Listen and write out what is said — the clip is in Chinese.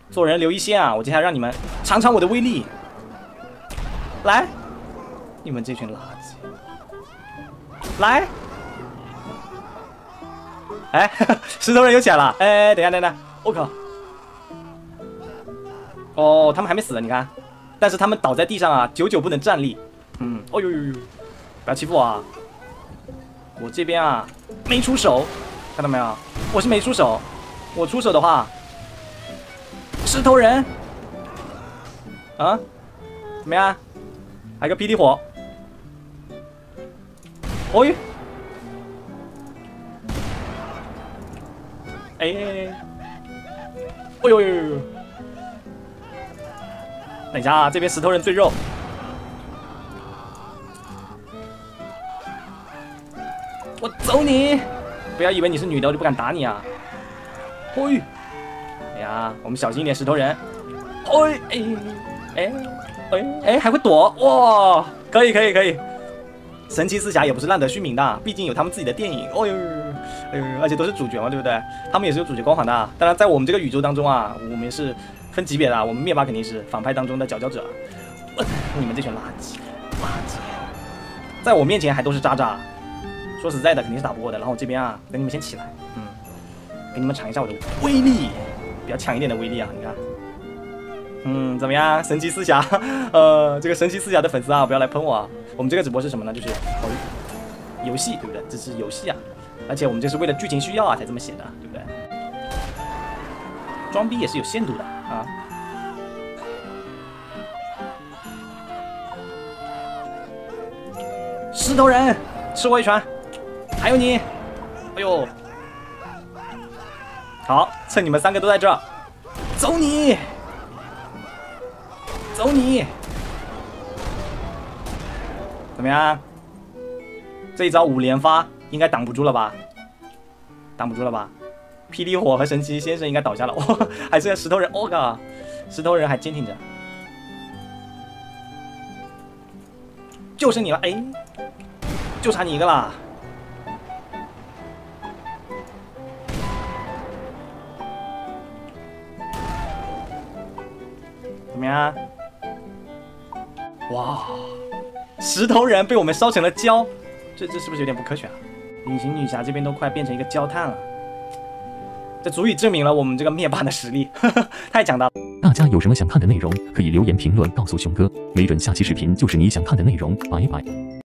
做人留一线啊！我接下来让你们尝尝我的威力。来，你们这群垃圾！来，哎，石头人又起来了！哎，等一下，等等，我靠！哦，他们还没死，你看，但是他们倒在地上啊，久久不能站立。哦呦呦呦，不要欺负我啊！我这边啊没出手，看到没有？我是没出手，我出手的话，石头人啊，怎么样？还有个霹雳火，哦呦，哎，哦呦呦呦呦！等一下啊，这边石头人最肉。我走你！不要以为你是女的我就不敢打你啊！嘿，哎呀，我们小心一点，石头人。嘿，哎，还会躲哇！可以可以可以，神奇四侠也不是浪得虚名的，毕竟有他们自己的电影。哦呦，而且都是主角嘛，对不对？他们也是有主角光环的。当然，在我们这个宇宙当中啊，我们是分级别的，我们灭霸肯定是反派当中的佼佼者。你们这群垃圾，垃圾，在我面前还都是渣渣。说实在的，肯定是打不过的。然后我这边啊，等你们先起来，给你们尝一下我的威力，比较强一点的威力啊！你看，怎么样？神奇四侠，这个神奇四侠的粉丝啊，不要来喷我啊！我们这个直播是什么呢？就是游戏，对不对？这是游戏啊，而且我们这是为了剧情需要啊才这么写的，对不对？装逼也是有限度的啊！石头人，吃我一拳！还有你，哎呦，好，趁你们三个都在这儿，走你，走你，怎么样？这一招5连发应该挡不住了吧？挡不住了吧？霹雳火和神奇先生应该倒下了，哇，还剩下石头人，我靠，石头人还坚挺着，就剩你了，哎，就差你一个啦。怎么样？哇，石头人被我们烧成了焦，这是不是有点不科学啊？隐形女侠这边都快变成一个焦炭了，这足以证明了我们这个灭霸的实力，太强大了。 大家有什么想看的内容，可以留言评论告诉熊哥，没准下期视频就是你想看的内容。拜拜。